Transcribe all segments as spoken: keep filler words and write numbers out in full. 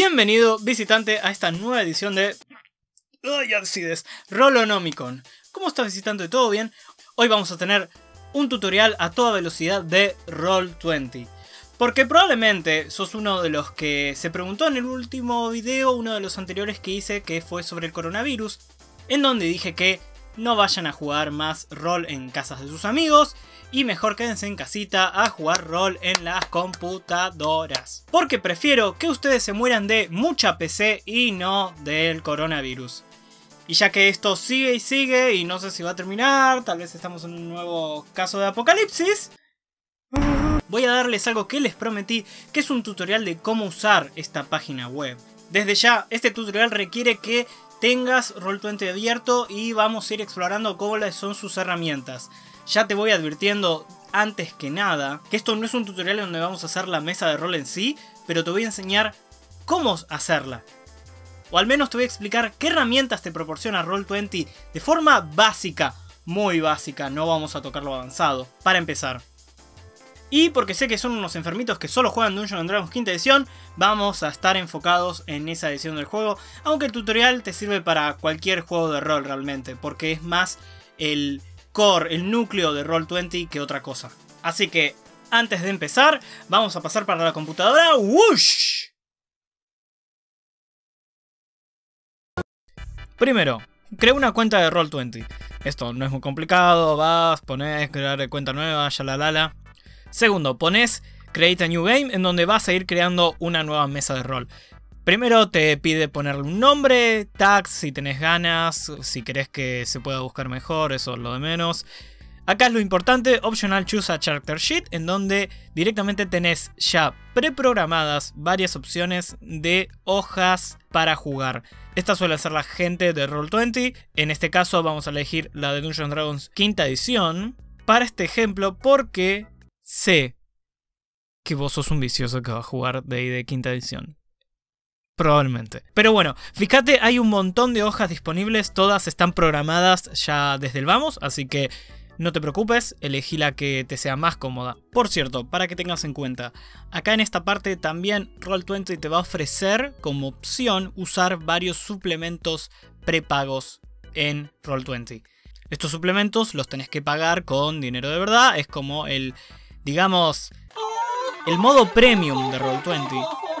Bienvenido, visitante, a esta nueva edición de... ¡Ay, Alcides! Rolonomicon. ¿Cómo estás, visitante? ¿Todo bien? Hoy vamos a tener un tutorial a toda velocidad de Roll veinte. Porque probablemente sos uno de los que se preguntó en el último video, uno de los anteriores que hice, que fue sobre el coronavirus, en donde dije que no vayan a jugar más rol en casas de sus amigos y mejor quédense en casita a jugar rol en las computadoras. Porque prefiero que ustedes se mueran de mucha P C y no del coronavirus. Y ya que esto sigue y sigue y no sé si va a terminar, tal vez estamos en un nuevo caso de apocalipsis, voy a darles algo que les prometí, que es un tutorial de cómo usar esta página web. Desde ya, este tutorial requiere que tengas Roll veinte abierto y vamos a ir explorando cuáles son sus herramientas. Ya te voy advirtiendo antes que nada que esto no es un tutorial donde vamos a hacer la mesa de rol en sí, pero te voy a enseñar cómo hacerla. O al menos te voy a explicar qué herramientas te proporciona Roll veinte de forma básica, muy básica, no vamos a tocar lo avanzado, para empezar. Y porque sé que son unos enfermitos que solo juegan Dungeons and Dragons quinta edición, vamos a estar enfocados en esa edición del juego, aunque el tutorial te sirve para cualquier juego de rol realmente, porque es más el core, el núcleo de Roll veinte que otra cosa. Así que, antes de empezar, vamos a pasar para la computadora. ¡Whoosh! Primero, crea una cuenta de Roll veinte. Esto no es muy complicado, vas, pones, crear cuenta nueva, ya la la la. Segundo, pones Create a New Game, en donde vas a ir creando una nueva mesa de rol. Primero te pide ponerle un nombre, tags si tenés ganas, si querés que se pueda buscar mejor, eso es lo de menos. Acá es lo importante, Optional Choose a Character Sheet, en donde directamente tenés ya preprogramadas varias opciones de hojas para jugar. Esta suele ser la gente de Roll veinte, en este caso vamos a elegir la de Dungeons and Dragons quinta edición, para este ejemplo porque sé que vos sos un vicioso que va a jugar D and D quinta edición. Probablemente. Pero bueno, fíjate, hay un montón de hojas disponibles, todas están programadas ya desde el vamos, así que no te preocupes, elegí la que te sea más cómoda. Por cierto, para que tengas en cuenta, acá en esta parte también Roll veinte te va a ofrecer como opción usar varios suplementos prepagos en Roll veinte. Estos suplementos los tenés que pagar con dinero de verdad, es como el, digamos, el modo premium de Roll veinte,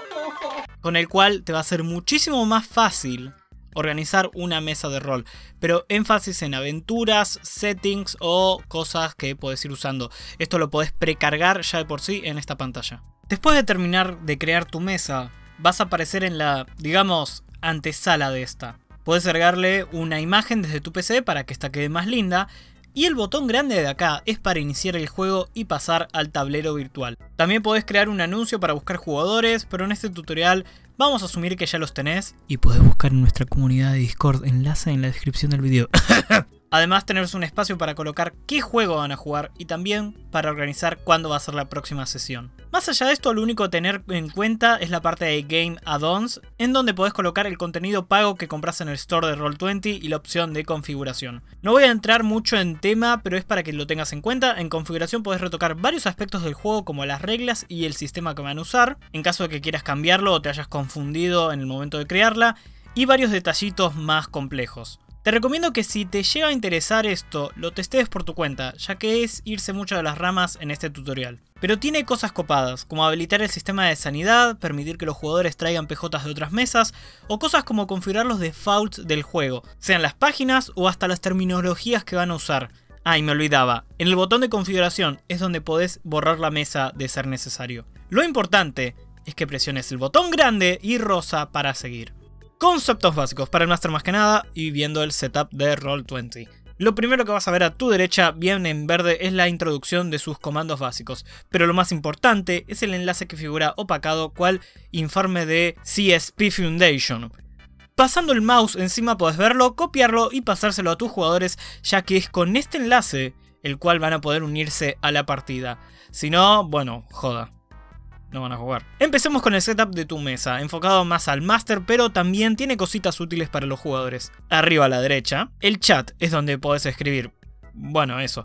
con el cual te va a ser muchísimo más fácil organizar una mesa de rol, pero énfasis en aventuras, settings o cosas que podés ir usando. Esto lo podés precargar ya de por sí en esta pantalla. Después de terminar de crear tu mesa, vas a aparecer en la, digamos, antesala de esta. Podés agregarle una imagen desde tu P C para que esta quede más linda. Y el botón grande de acá es para iniciar el juego y pasar al tablero virtual. También podés crear un anuncio para buscar jugadores, pero en este tutorial vamos a asumir que ya los tenés. Y podés buscar en nuestra comunidad de Discord, enlace en la descripción del video. Además tenés un espacio para colocar qué juego van a jugar y también para organizar cuándo va a ser la próxima sesión. Más allá de esto, lo único a tener en cuenta es la parte de Game Add-ons, en donde podés colocar el contenido pago que compras en el store de Roll veinte y la opción de configuración. No voy a entrar mucho en tema, pero es para que lo tengas en cuenta. En configuración podés retocar varios aspectos del juego como las reglas y el sistema que van a usar, en caso de que quieras cambiarlo o te hayas confundido en el momento de crearla, y varios detallitos más complejos. Te recomiendo que si te llega a interesar esto, lo testees por tu cuenta, ya que es irse mucho de las ramas en este tutorial. Pero tiene cosas copadas, como habilitar el sistema de sanidad, permitir que los jugadores traigan P Js de otras mesas, o cosas como configurar los defaults del juego, sean las páginas o hasta las terminologías que van a usar. Ah, y me olvidaba, en el botón de configuración es donde podés borrar la mesa de ser necesario. Lo importante es que presiones el botón grande y rosa para seguir. Conceptos básicos para el máster más que nada y viendo el setup de Roll veinte. Lo primero que vas a ver a tu derecha, bien en verde, es la introducción de sus comandos básicos. Pero lo más importante es el enlace que figura opacado, cual informe de C S P Foundation. Pasando el mouse encima podés verlo, copiarlo y pasárselo a tus jugadores, ya que es con este enlace el cual van a poder unirse a la partida. Si no, bueno, joda. No van a jugar. Empecemos con el setup de tu mesa, enfocado más al máster, pero también tiene cositas útiles para los jugadores. Arriba a la derecha, el chat es donde podés escribir, bueno, eso,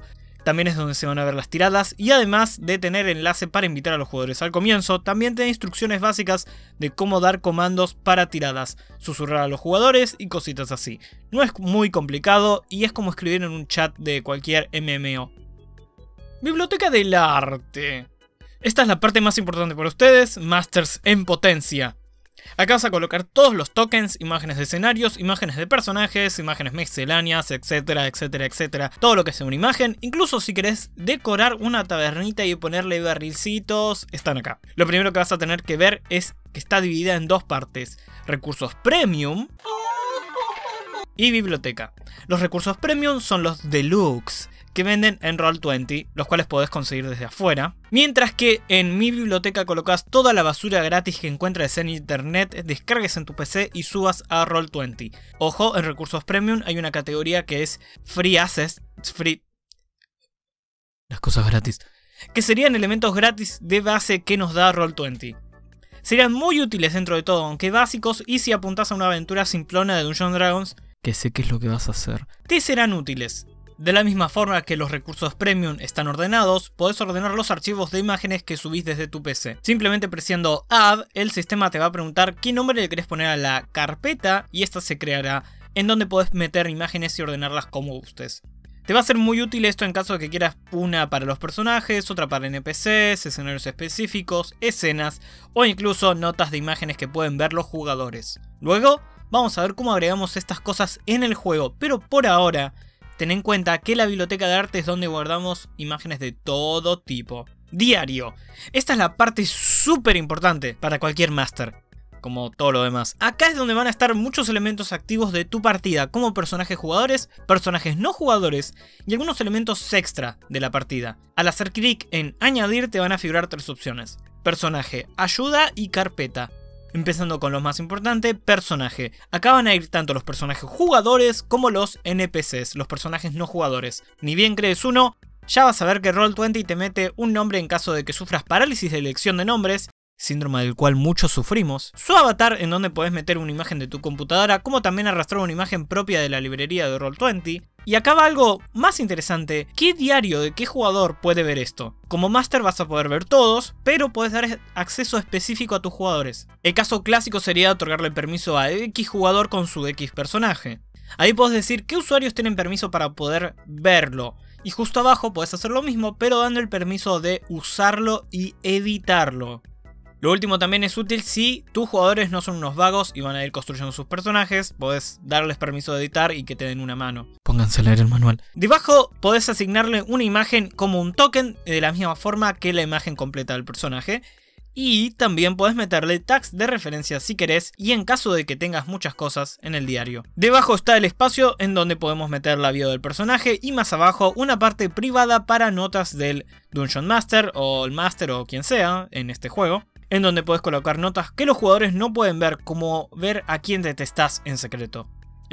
también es donde se van a ver las tiradas, y además de tener enlace para invitar a los jugadores al comienzo, también tiene instrucciones básicas de cómo dar comandos para tiradas, susurrar a los jugadores y cositas así. No es muy complicado y es como escribir en un chat de cualquier M M O. Biblioteca del arte. Esta es la parte más importante para ustedes, Masters en potencia. Acá vas a colocar todos los tokens, imágenes de escenarios, imágenes de personajes, imágenes misceláneas, etcétera, etcétera, etcétera. Todo lo que sea una imagen, incluso si querés decorar una tabernita y ponerle barrilcitos, están acá. Lo primero que vas a tener que ver es que está dividida en dos partes. Recursos premium y biblioteca. Los recursos premium son los deluxe, que venden en Roll veinte, los cuales podés conseguir desde afuera. Mientras que en mi biblioteca colocas toda la basura gratis que encuentres en internet, descargues en tu P C y subas a Roll veinte. Ojo, en recursos premium hay una categoría que es Free Access, Free... las cosas gratis, que serían elementos gratis de base que nos da Roll veinte. Serían muy útiles dentro de todo, aunque básicos, y si apuntás a una aventura simplona de Dungeons and Dragons, que sé qué es lo que vas a hacer, te serán útiles. De la misma forma que los recursos premium están ordenados, podés ordenar los archivos de imágenes que subís desde tu P C. Simplemente presionando Add, el sistema te va a preguntar qué nombre le querés poner a la carpeta y esta se creará, en donde podés meter imágenes y ordenarlas como gustes. Te va a ser muy útil esto en caso de que quieras una para los personajes, otra para N P Cs, escenarios específicos, escenas o incluso notas de imágenes que pueden ver los jugadores. Luego, vamos a ver cómo agregamos estas cosas en el juego, pero por ahora, ten en cuenta que la biblioteca de arte es donde guardamos imágenes de todo tipo. Diario. Esta es la parte súper importante para cualquier máster, como todo lo demás. Acá es donde van a estar muchos elementos activos de tu partida, como personajes jugadores, personajes no jugadores y algunos elementos extra de la partida. Al hacer clic en añadir te van a figurar tres opciones: personaje, ayuda y carpeta. Empezando con lo más importante, personaje. Acá van a ir tanto los personajes jugadores como los N P Cs, los personajes no jugadores. Ni bien crees uno, ya vas a ver que Roll veinte te mete un nombre en caso de que sufras parálisis de elección de nombres, síndrome del cual muchos sufrimos. Su avatar, en donde podés meter una imagen de tu computadora, como también arrastrar una imagen propia de la librería de Roll veinte. Y acá va algo más interesante: ¿qué diario de qué jugador puede ver esto? Como máster vas a poder ver todos, pero puedes dar acceso específico a tus jugadores. El caso clásico sería otorgarle permiso a X jugador con su X personaje. Ahí podés decir qué usuarios tienen permiso para poder verlo. Y justo abajo podés hacer lo mismo, pero dando el permiso de usarlo y editarlo. Lo último también es útil si tus jugadores no son unos vagos y van a ir construyendo sus personajes. Podés darles permiso de editar y que te den una mano. Pónganse a leer el manual. Debajo podés asignarle una imagen como un token de la misma forma que la imagen completa del personaje. Y también podés meterle tags de referencia si querés, y en caso de que tengas muchas cosas en el diario. Debajo está el espacio en donde podemos meter la bio del personaje, y más abajo una parte privada para notas del Dungeon Master o el Master o quien sea en este juego, en donde puedes colocar notas que los jugadores no pueden ver, como ver a quién detestás en secreto.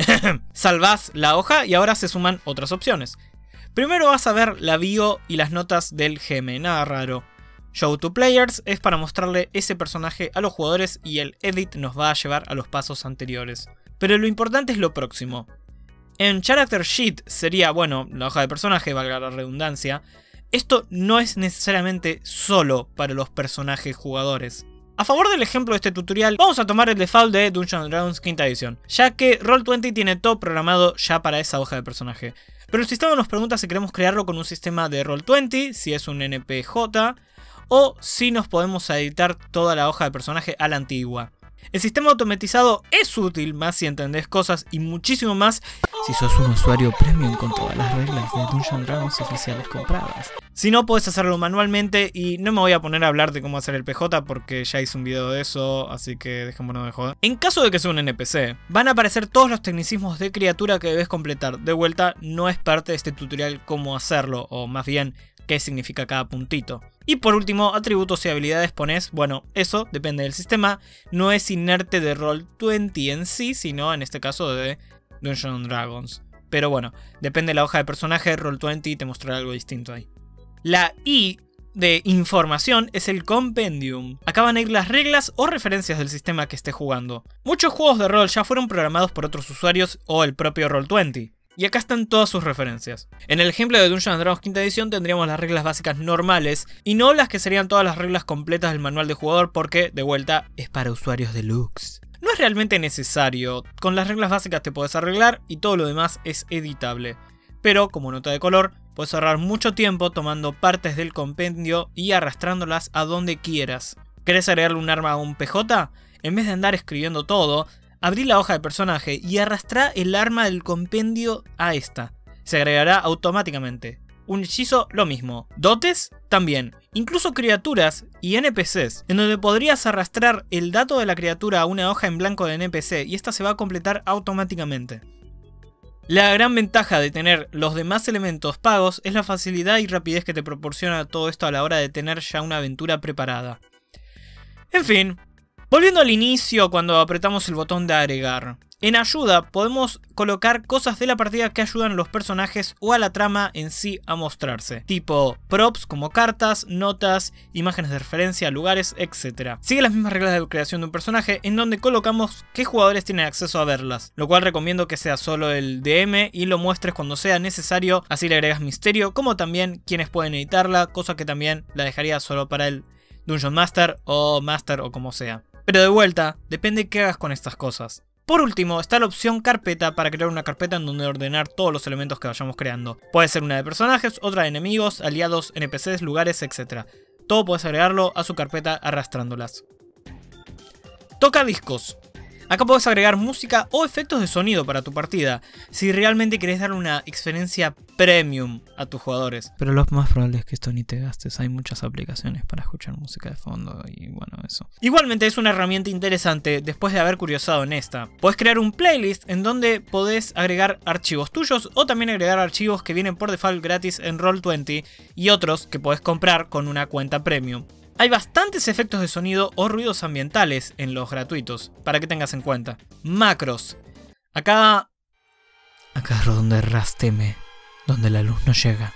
Salvás la hoja y ahora se suman otras opciones. Primero vas a ver la bio y las notas del G M, nada raro. Show to Players es para mostrarle ese personaje a los jugadores y el Edit nos va a llevar a los pasos anteriores. Pero lo importante es lo próximo. En Character Sheet sería, bueno, la hoja de personaje, valga la redundancia. Esto no es necesariamente solo para los personajes jugadores. A favor del ejemplo de este tutorial, vamos a tomar el default de Dungeons and Dragons quinta edición, ya que Roll veinte tiene todo programado ya para esa hoja de personaje. Pero el sistema nos pregunta si queremos crearlo con un sistema de Roll veinte, si es un N P J, o si nos podemos editar toda la hoja de personaje a la antigua. El sistema automatizado es útil más si entendés cosas y muchísimo más si sos un usuario premium con todas las reglas de Dungeons and Dragons oficiales compradas. Si no, podés hacerlo manualmente, y no me voy a poner a hablar de cómo hacer el P J porque ya hice un video de eso, así que dejémonos de joder. En caso de que sea un N P C, van a aparecer todos los tecnicismos de criatura que debes completar. De vuelta, no es parte de este tutorial cómo hacerlo, o más bien qué significa cada puntito. Y por último, atributos y habilidades pones, bueno, eso depende del sistema, no es inerte de Roll veinte en sí, sino en este caso de Dungeons and Dragons. Pero bueno, depende de la hoja de personaje, Roll veinte te mostrará algo distinto ahí. La I de información es el Compendium. Acá van a ir las reglas o referencias del sistema que esté jugando. Muchos juegos de rol ya fueron programados por otros usuarios o el propio Roll veinte. y acá están todas sus referencias. En el ejemplo de Dungeons and Dragons quinta edición tendríamos las reglas básicas normales y no las que serían todas las reglas completas del manual de jugador porque, de vuelta, es para usuarios deluxe. No es realmente necesario, con las reglas básicas te podés arreglar y todo lo demás es editable. Pero, como nota de color, puedes ahorrar mucho tiempo tomando partes del compendio y arrastrándolas a donde quieras. ¿Querés agregarle un arma a un P J? En vez de andar escribiendo todo, abrí la hoja de personaje y arrastrá el arma del compendio a esta. Se agregará automáticamente. Un hechizo, lo mismo. Dotes, también. Incluso criaturas y N P Cs, en donde podrías arrastrar el dato de la criatura a una hoja en blanco de N P C y esta se va a completar automáticamente. La gran ventaja de tener los demás elementos pagos es la facilidad y rapidez que te proporciona todo esto a la hora de tener ya una aventura preparada. En fin, volviendo al inicio cuando apretamos el botón de agregar. En ayuda podemos colocar cosas de la partida que ayudan a los personajes o a la trama en sí a mostrarse. Tipo props como cartas, notas, imágenes de referencia, lugares, etcétera. Sigue las mismas reglas de creación de un personaje en donde colocamos qué jugadores tienen acceso a verlas. Lo cual recomiendo que sea solo el D M y lo muestres cuando sea necesario. Así le agregas misterio como también quienes pueden editarla. Cosa que también la dejaría solo para el Dungeon Master o Master o como sea. Pero de vuelta, depende qué hagas con estas cosas. Por último, está la opción carpeta para crear una carpeta en donde ordenar todos los elementos que vayamos creando. Puede ser una de personajes, otra de enemigos, aliados, N P Cs, lugares, etcétera. Todo puedes agregarlo a su carpeta arrastrándolas. Tocadiscos. Acá puedes agregar música o efectos de sonido para tu partida, si realmente querés dar una experiencia premium a tus jugadores. Pero lo más probable es que esto ni te gastes, hay muchas aplicaciones para escuchar música de fondo y bueno, eso. Igualmente es una herramienta interesante después de haber curiosado en esta. Podés crear un playlist en donde podés agregar archivos tuyos o también agregar archivos que vienen por default gratis en Roll veinte y otros que podés comprar con una cuenta premium. Hay bastantes efectos de sonido o ruidos ambientales en los gratuitos, para que tengas en cuenta. Macros. Acá... Acá es donde Ras teme, donde la luz no llega.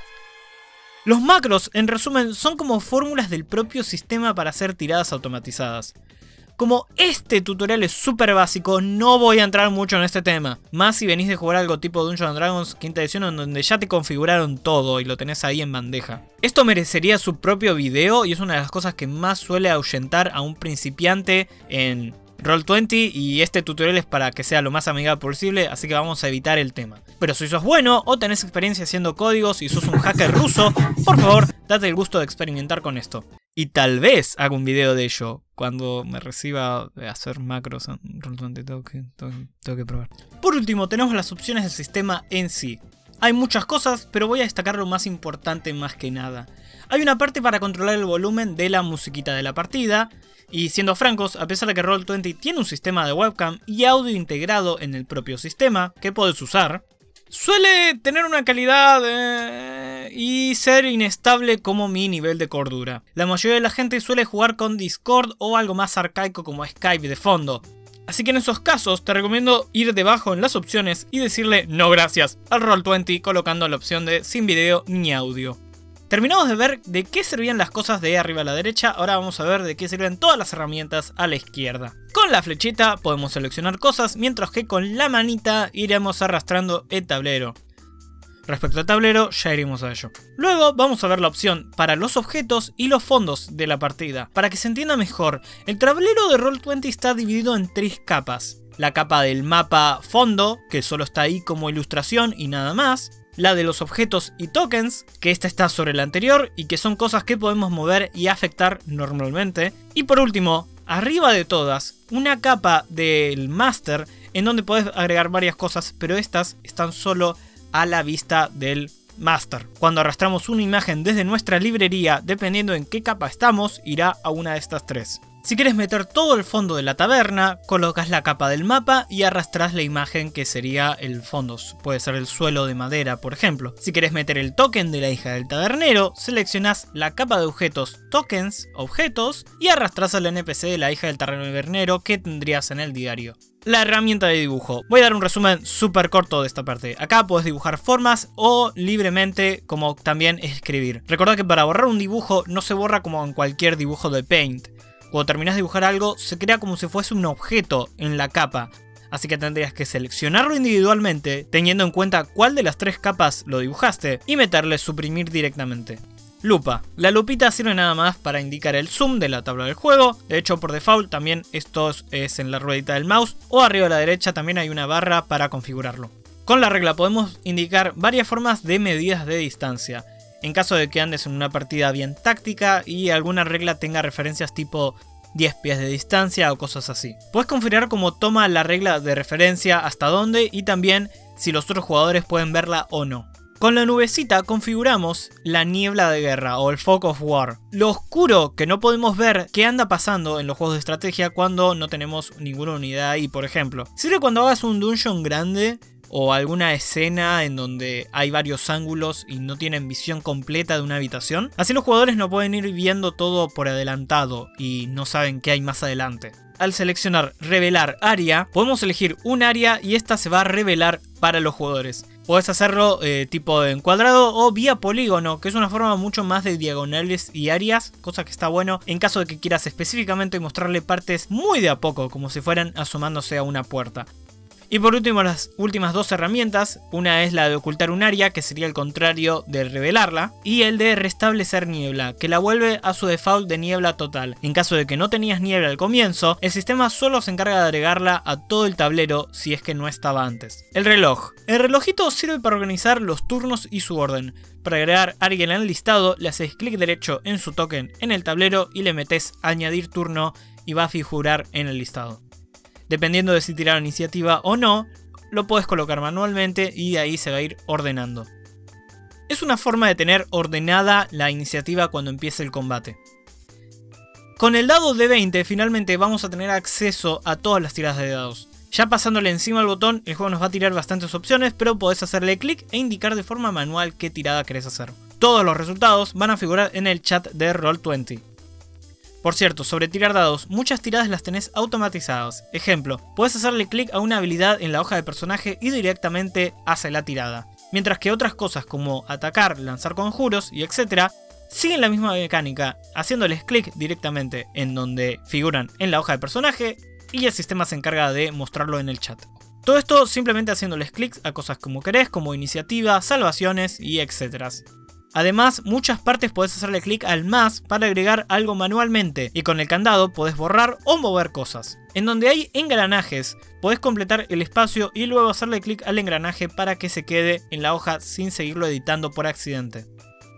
Los macros, en resumen, son como fórmulas del propio sistema para hacer tiradas automatizadas. Como este tutorial es súper básico, no voy a entrar mucho en este tema. Más si venís de jugar algo tipo Dungeons and Dragons quinta edición en donde ya te configuraron todo y lo tenés ahí en bandeja. Esto merecería su propio video y es una de las cosas que más suele ahuyentar a un principiante en Roll veinte y este tutorial es para que sea lo más amigable posible, así que vamos a evitar el tema. Pero si sos bueno o tenés experiencia haciendo códigos y sos un hacker ruso, por favor, date el gusto de experimentar con esto. Y tal vez haga un video de ello cuando me reciba de hacer macros en Roll veinte, tengo que, tengo, tengo que probar. Por último, tenemos las opciones del sistema en sí. Hay muchas cosas, pero voy a destacar lo más importante más que nada. Hay una parte para controlar el volumen de la musiquita de la partida. Y siendo francos, a pesar de que Roll veinte tiene un sistema de webcam y audio integrado en el propio sistema que puedes usar, suele tener una calidad eh, y ser inestable como mi nivel de cordura. La mayoría de la gente suele jugar con Discord o algo más arcaico como Skype de fondo. Así que en esos casos te recomiendo ir debajo en las opciones y decirle no gracias al Roll veinte colocando la opción de sin video ni audio. Terminamos de ver de qué servían las cosas de arriba a la derecha, ahora vamos a ver de qué sirven todas las herramientas a la izquierda. Con la flechita podemos seleccionar cosas, mientras que con la manita iremos arrastrando el tablero. Respecto al tablero, ya iremos a ello. Luego vamos a ver la opción para los objetos y los fondos de la partida. Para que se entienda mejor, el tablero de Roll veinte está dividido en tres capas. La capa del mapa fondo, que solo está ahí como ilustración y nada más. La de los objetos y tokens, que esta está sobre la anterior y que son cosas que podemos mover y afectar normalmente. Y por último, arriba de todas, una capa del master en donde podés agregar varias cosas, pero estas están solo a la vista del master. Cuando arrastramos una imagen desde nuestra librería, dependiendo en qué capa estamos, irá a una de estas tres. Si quieres meter todo el fondo de la taberna, colocas la capa del mapa y arrastras la imagen que sería el fondo. Puede ser el suelo de madera, por ejemplo. Si quieres meter el token de la hija del tabernero, seleccionas la capa de objetos, tokens, objetos y arrastras al N P C de la hija del tabernero que tendrías en el diario. La herramienta de dibujo. Voy a dar un resumen súper corto de esta parte. Acá puedes dibujar formas o libremente como también escribir. Recordá que para borrar un dibujo no se borra como en cualquier dibujo de Paint. Cuando terminas de dibujar algo, se crea como si fuese un objeto en la capa. así que tendrías que seleccionarlo individualmente, teniendo en cuenta cuál de las tres capas lo dibujaste, y meterle suprimir directamente. Lupa. La lupita sirve nada más para indicar el zoom de la tabla del juego. De hecho, por default también esto es en la ruedita del mouse, o arriba a la derecha también hay una barra para configurarlo. Con la regla podemos indicar varias formas de medidas de distancia. En caso de que andes en una partida bien táctica y alguna regla tenga referencias tipo diez pies de distancia o cosas así. Puedes configurar cómo toma la regla de referencia, hasta dónde, y también si los otros jugadores pueden verla o no. Con la nubecita configuramos la niebla de guerra o el fog of war. Lo oscuro que no podemos ver qué anda pasando en los juegos de estrategia cuando no tenemos ninguna unidad ahí, por ejemplo. Sirve cuando hagas un dungeon grande o alguna escena en donde hay varios ángulos y no tienen visión completa de una habitación. Así los jugadores no pueden ir viendo todo por adelantado y no saben qué hay más adelante. Al seleccionar revelar área, podemos elegir un área y esta se va a revelar para los jugadores. Podés hacerlo eh, tipo en cuadrado o vía polígono, que es una forma mucho más de diagonales y áreas, cosa que está bueno en caso de que quieras específicamente mostrarle partes muy de a poco, como si fueran asomándose a una puerta. Y por último, las últimas dos herramientas, una es la de ocultar un área, que sería el contrario de revelarla, y el de restablecer niebla, que la vuelve a su default de niebla total. En caso de que no tenías niebla al comienzo, el sistema solo se encarga de agregarla a todo el tablero si es que no estaba antes. El reloj. El relojito sirve para organizar los turnos y su orden. Para agregar a alguien al listado, le haces clic derecho en su token en el tablero y le metes añadir turno y va a figurar en el listado. Dependiendo de si tiraron iniciativa o no, lo puedes colocar manualmente y de ahí se va a ir ordenando. Es una forma de tener ordenada la iniciativa cuando empiece el combate. Con el dado de veinte finalmente vamos a tener acceso a todas las tiradas de dados. Ya pasándole encima al botón, el juego nos va a tirar bastantes opciones, pero podés hacerle clic e indicar de forma manual qué tirada querés hacer. Todos los resultados van a figurar en el chat de Roll veinte. Por cierto, sobre tirar dados, muchas tiradas las tenés automatizadas. Ejemplo, puedes hacerle clic a una habilidad en la hoja de personaje y directamente hace la tirada. Mientras que otras cosas como atacar, lanzar conjuros y etcétera siguen la misma mecánica, haciéndoles clic directamente en donde figuran en la hoja de personaje y el sistema se encarga de mostrarlo en el chat. Todo esto simplemente haciéndoles clic a cosas como querés, como iniciativa, salvaciones y etcétera. Además, muchas partes podés hacerle clic al más para agregar algo manualmente y con el candado podés borrar o mover cosas. En donde hay engranajes, podés completar el espacio y luego hacerle clic al engranaje para que se quede en la hoja sin seguirlo editando por accidente.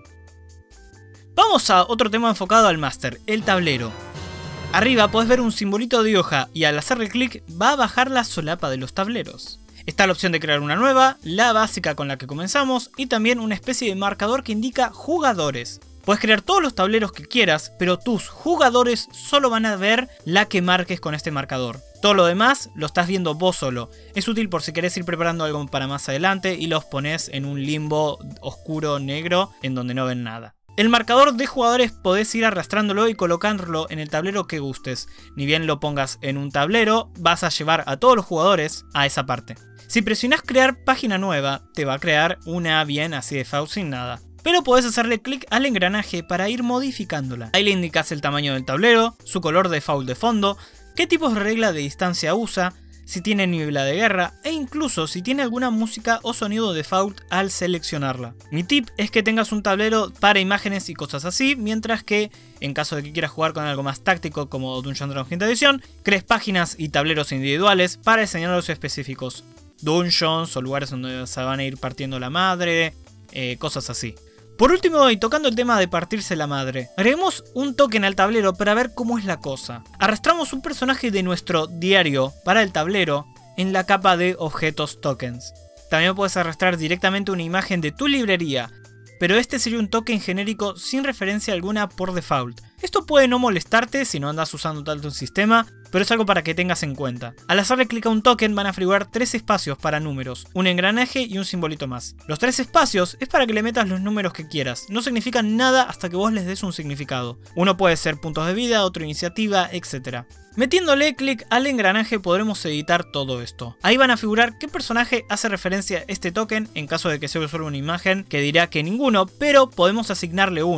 Vamos a otro tema enfocado al máster, el tablero. Arriba podés ver un simbolito de hoja y al hacerle clic va a bajar la solapa de los tableros. Está la opción de crear una nueva, la básica con la que comenzamos y también una especie de marcador que indica jugadores. Puedes crear todos los tableros que quieras, pero tus jugadores solo van a ver la que marques con este marcador. Todo lo demás lo estás viendo vos solo. Es útil por si querés ir preparando algo para más adelante y los pones en un limbo oscuro negro en donde no ven nada. El marcador de jugadores podés ir arrastrándolo y colocándolo en el tablero que gustes. Ni bien lo pongas en un tablero, vas a llevar a todos los jugadores a esa parte. Si presionás crear página nueva, te va a crear una bien así de default sin nada. Pero podés hacerle clic al engranaje para ir modificándola. Ahí le indicas el tamaño del tablero, su color default de fondo, qué tipos de regla de distancia usa, si tiene niebla de guerra e incluso si tiene alguna música o sonido default al seleccionarla. Mi tip es que tengas un tablero para imágenes y cosas así, mientras que en caso de que quieras jugar con algo más táctico como Dungeons and Dragons quinta edición, crees páginas y tableros individuales para escenarios específicos. Dungeons o lugares donde se van a ir partiendo la madre, eh, cosas así. Por último, y tocando el tema de partirse la madre, agreguemos un token al tablero para ver cómo es la cosa. Arrastramos un personaje de nuestro diario para el tablero en la capa de objetos tokens. También puedes arrastrar directamente una imagen de tu librería, pero este sería un token genérico sin referencia alguna por default. Esto puede no molestarte si no andas usando tanto un sistema, pero es algo para que tengas en cuenta. Al hacerle clic a un token van a figurar tres espacios para números, un engranaje y un simbolito más. Los tres espacios es para que le metas los números que quieras, no significan nada hasta que vos les des un significado. Uno puede ser puntos de vida, otro iniciativa, etcétera. Metiéndole clic al engranaje podremos editar todo esto. Ahí van a figurar qué personaje hace referencia a este token, en caso de que sea solo una imagen que dirá que ninguno, pero podemos asignarle uno.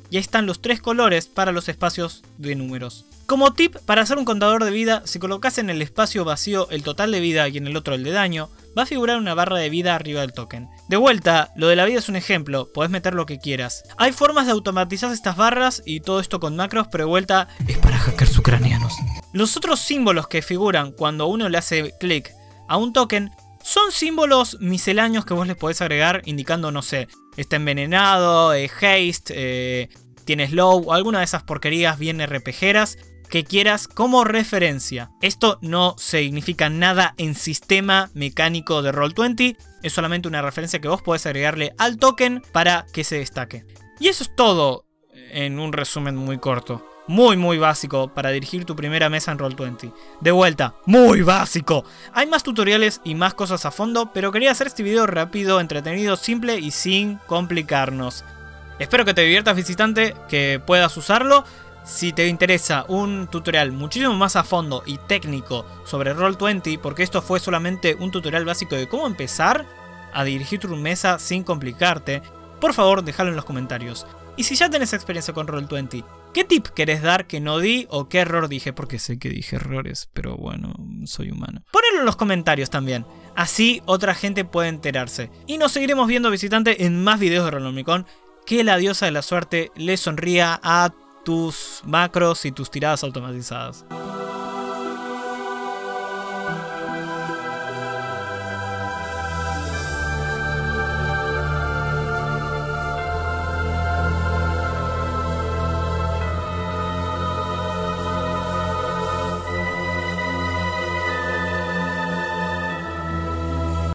y ahí están los tres colores para los espacios de números. Como tip, para hacer un contador de vida, si colocas en el espacio vacío el total de vida y en el otro el de daño, va a figurar una barra de vida arriba del token. De vuelta, lo de la vida es un ejemplo, podés meter lo que quieras. Hay formas de automatizar estas barras y todo esto con macros, pero de vuelta es para hackers ucranianos. Los otros símbolos que figuran cuando uno le hace clic a un token son símbolos misceláneos que vos les podés agregar indicando, no sé, está envenenado, eh, haste, eh, tiene slow o alguna de esas porquerías bien RPGeras que quieras como referencia. Esto no significa nada en sistema mecánico de Roll veinte, es solamente una referencia que vos podés agregarle al token para que se destaque. Y eso es todo en un resumen muy corto. Muy muy básico para dirigir tu primera mesa en Roll veinte. De vuelta, muy básico. Hay más tutoriales y más cosas a fondo, pero quería hacer este video rápido, entretenido, simple y sin complicarnos. Espero que te diviertas, visitante, que puedas usarlo. Si te interesa un tutorial muchísimo más a fondo y técnico sobre Roll veinte, porque esto fue solamente un tutorial básico de cómo empezar a dirigir tu mesa sin complicarte, por favor déjalo en los comentarios. Y si ya tenés experiencia con Roll veinte, ¿qué tip querés dar que no di o qué error dije? Porque sé que dije errores, pero bueno, soy humano. Ponelo en los comentarios también, así otra gente puede enterarse. Y nos seguiremos viendo, visitante, en más videos de Rolomicon. Que la diosa de la suerte le sonría a tus macros y tus tiradas automatizadas.